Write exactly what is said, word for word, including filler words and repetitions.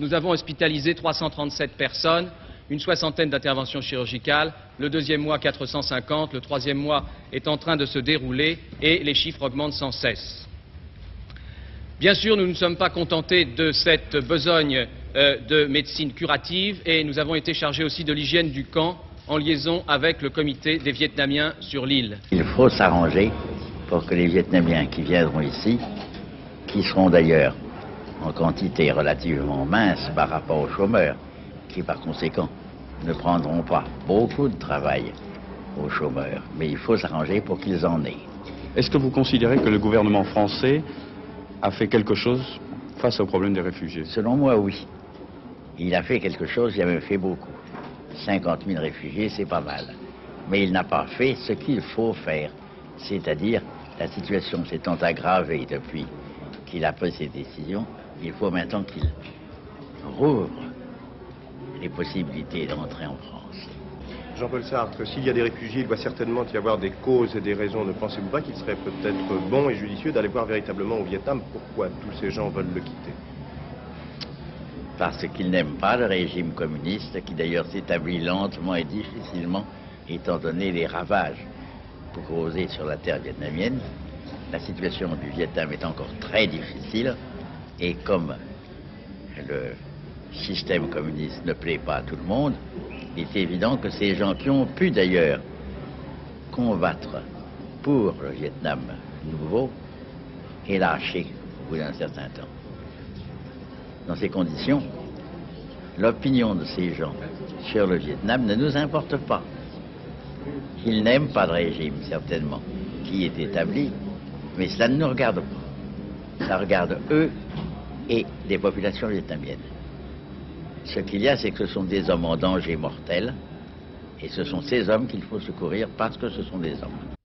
nous avons hospitalisé trois cent trente-sept personnes, une soixantaine d'interventions chirurgicales, le deuxième mois quatre cent cinquante, le troisième mois est en train de se dérouler et les chiffres augmentent sans cesse. Bien sûr, nous ne nous sommes pas contentés de cette besogne euh, de médecine curative et nous avons été chargés aussi de l'hygiène du camp en liaison avec le comité des Vietnamiens sur l'île. Il faut s'arranger pour que les Vietnamiens qui viendront ici, qui seront d'ailleurs en quantité relativement mince par rapport aux chômeurs, qui par conséquent ne prendront pas beaucoup de travail aux chômeurs, mais il faut s'arranger pour qu'ils en aient. Est-ce que vous considérez que le gouvernement français a fait quelque chose face au problème des réfugiés? Selon moi, oui. Il a fait quelque chose, il a même fait beaucoup. cinquante mille réfugiés, c'est pas mal. Mais il n'a pas fait ce qu'il faut faire. C'est-à-dire, la situation s'étant aggravée depuis qu'il a pris ses décisions, il faut maintenant qu'il rouvre les possibilités d'entrer en France. Jean-Paul Sartre, s'il y a des réfugiés, il doit certainement y avoir des causes et des raisons. Ne pensez-vous pas qu'il serait peut-être bon et judicieux d'aller voir véritablement au Vietnam pourquoi tous ces gens veulent le quitter? Parce qu'ils n'aiment pas le régime communiste, qui d'ailleurs s'établit lentement et difficilement, étant donné les ravages causés sur la terre vietnamienne. La situation du Vietnam est encore très difficile, et comme le système communiste ne plaît pas à tout le monde, il est évident que ces gens qui ont pu d'ailleurs combattre pour le Vietnam nouveau est lâché au bout d'un certain temps. Dans ces conditions, l'opinion de ces gens sur le Vietnam ne nous importe pas. Ils n'aiment pas le régime, certainement, qui est établi, mais cela ne nous regarde pas. Ça regarde eux et les populations vietnamiennes. Ce qu'il y a, c'est que ce sont des hommes en danger mortel, et ce sont ces hommes qu'il faut secourir parce que ce sont des hommes.